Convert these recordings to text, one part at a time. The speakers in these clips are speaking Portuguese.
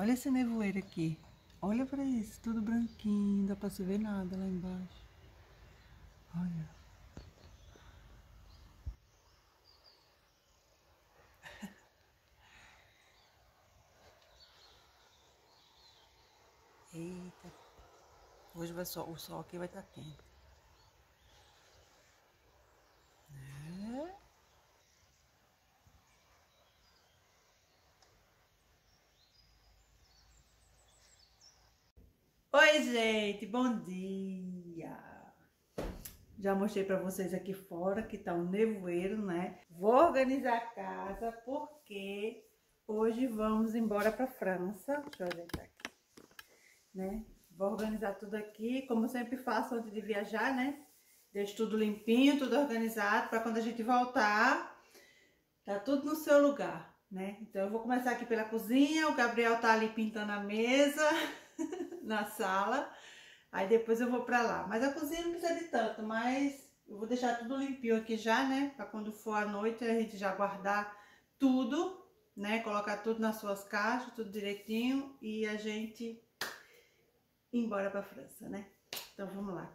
olha esse nevoeiro aqui. Olha pra isso, tudo branquinho, não dá pra se ver nada lá embaixo. Olha. Eita. Hoje vai o sol aqui vai estar quente. Oi, gente, bom dia! Já mostrei pra vocês aqui fora que tá um nevoeiro, né? Vou organizar a casa porque hoje vamos embora pra França. Deixa eu ajeitar aqui, né? Vou organizar tudo aqui, como eu sempre faço antes de viajar, né? Deixo tudo limpinho, tudo organizado, pra quando a gente voltar, tá tudo no seu lugar, né? Então eu vou começar aqui pela cozinha, o Gabriel tá ali pintando a mesa na sala, aí depois eu vou pra lá. Mas a cozinha não precisa de tanto, mas eu vou deixar tudo limpinho aqui já, né? Pra quando for à noite a gente já guardar tudo, né? Colocar tudo nas suas caixas, tudo direitinho e a gente ir embora pra França, né? Então vamos lá.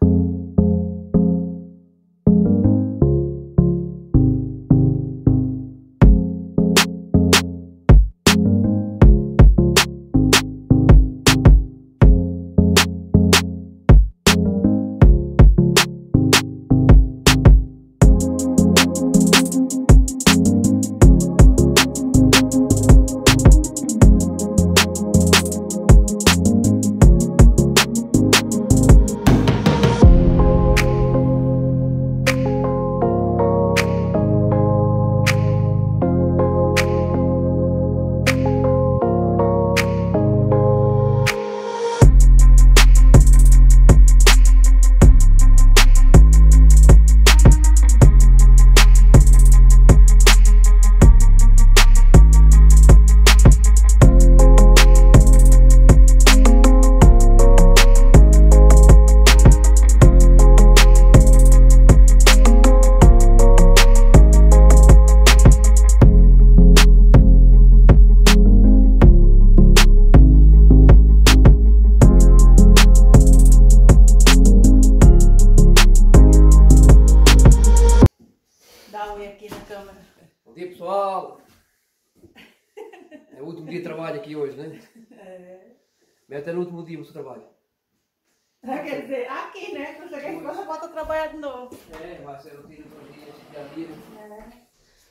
Bom dia, pessoal! É o último dia de trabalho aqui hoje, né? É. Mas até no último dia o seu trabalho. Quer dizer, aqui, né? Quando chegar em casa, volta a trabalhar de novo. É, vai ser o dia dos dias, dia a dia. É.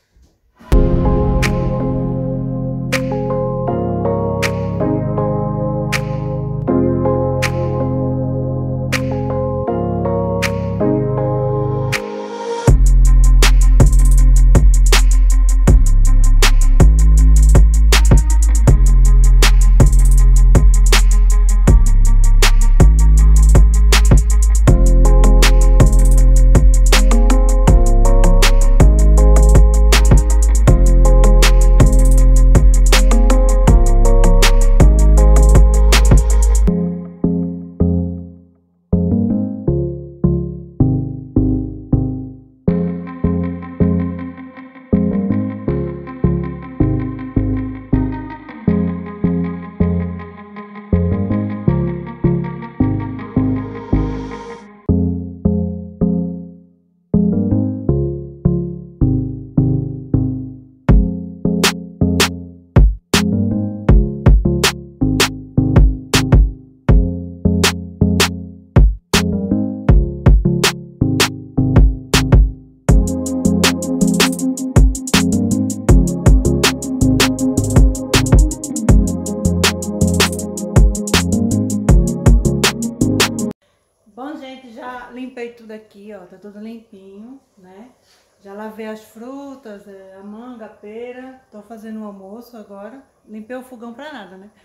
Bom, gente, já limpei tudo aqui, ó, tá tudo limpinho, né? Já lavei as frutas, a manga, a pera, tô fazendo o almoço agora. Limpei o fogão pra nada, né?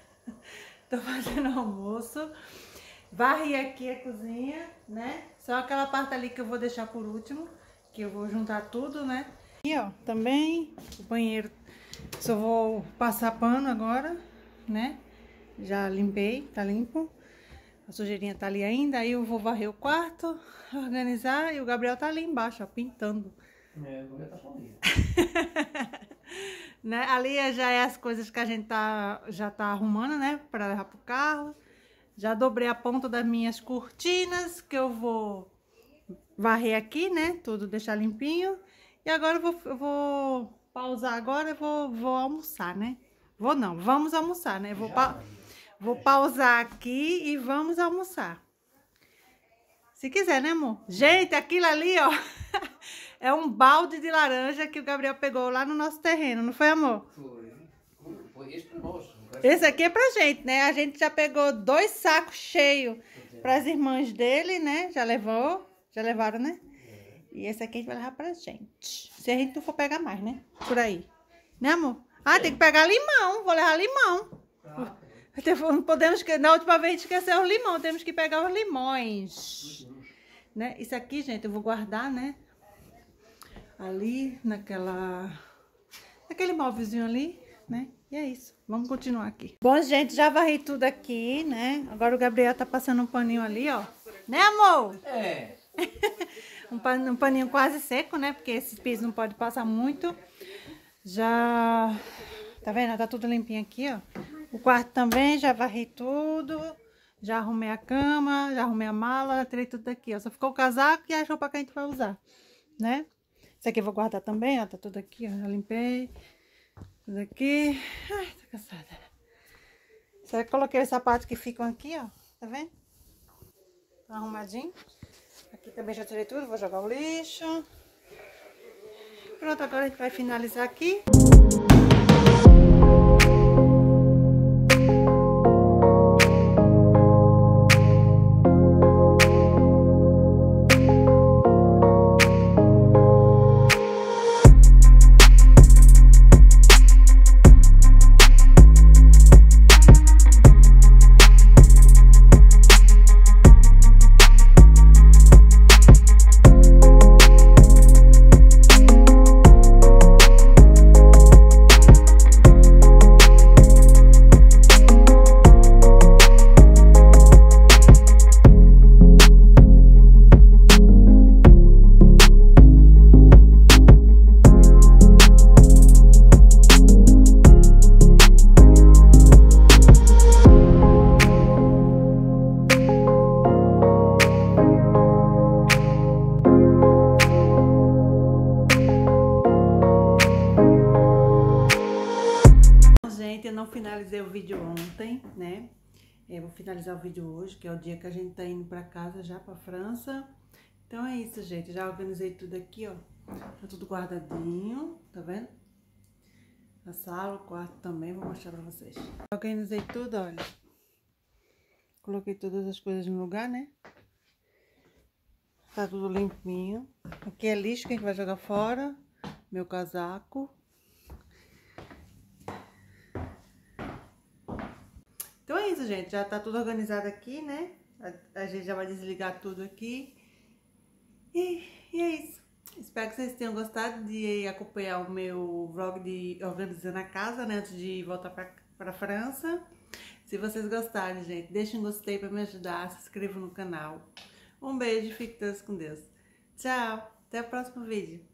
Tô fazendo o almoço. Varri aqui a cozinha, né? Só aquela parte ali que eu vou deixar por último, que eu vou juntar tudo, né? Aqui, ó, também o banheiro, só vou passar pano agora, né? Já limpei, tá limpo. A sujeirinha tá ali ainda, aí eu vou varrer o quarto, organizar, e o Gabriel tá ali embaixo, ó, pintando. É, o Gabriel tá escondido. Né? Ali já é as coisas que a gente já tá arrumando, né? Para levar pro carro. Já dobrei a ponta das minhas cortinas, que eu vou varrer aqui, né? Tudo deixar limpinho. E agora eu vou pausar agora e vou almoçar, né? Vamos almoçar, né? Vou pausar aqui e vamos almoçar. Se quiser, né, amor? Gente, aquilo ali, ó, é um balde de laranja que o Gabriel pegou lá no nosso terreno, não foi, amor? Foi este para nós. Esse aqui é pra gente, né? A gente já pegou 2 sacos cheios para as irmãs dele, né? Já levaram, né? E esse aqui a gente vai levar pra gente. Se a gente não for pegar mais, né? Por aí. Né, amor? Ah, tem que pegar limão. Vou levar limão. Não podemos, na última vez a gente esqueceu os limão. Temos que pegar os limões. Né? Isso aqui, gente, eu vou guardar, né? Ali, naquele móvelzinho ali, né? E é isso. Vamos continuar aqui. Bom, gente, já varri tudo aqui, né? Agora o Gabriel tá passando um paninho ali, ó. Né, amor? É. Um paninho quase seco, né? Porque esse piso não pode passar muito. Já... Tá vendo? Tá tudo limpinho aqui, ó. O quarto também, já varri tudo. Já arrumei a cama, já arrumei a mala, já tirei tudo daqui, ó. Só ficou o casaco e a roupa que a gente vai usar, né? Isso aqui eu vou guardar também, ó. Tá tudo aqui, ó. Já limpei. Tudo aqui. Ai, tô cansada. Só que coloquei os sapatos que ficam aqui, ó. Tá vendo? Tá arrumadinho. Aqui também já tirei tudo, vou jogar o lixo. Pronto, agora a gente vai finalizar aqui. Eu não finalizei o vídeo ontem, né? Eu vou finalizar o vídeo hoje, que é o dia que a gente tá indo pra casa já, pra França. Então é isso, gente. Já organizei tudo aqui, ó. Tá tudo guardadinho, tá vendo? A sala, o quarto também, vou mostrar pra vocês. Organizei tudo, olha. Coloquei todas as coisas no lugar, né? Tá tudo limpinho. Aqui é lixo que a gente vai jogar fora. Meu casaco. Então é isso, gente. Já tá tudo organizado aqui, né? A gente já vai desligar tudo aqui. E é isso. Espero que vocês tenham gostado de acompanhar o meu vlog de organizando a casa, né? Antes de voltar pra França. Se vocês gostarem, gente, deixem um gostei pra me ajudar. Se inscrevam no canal. Um beijo e fiquem todos com Deus. Tchau. Até o próximo vídeo.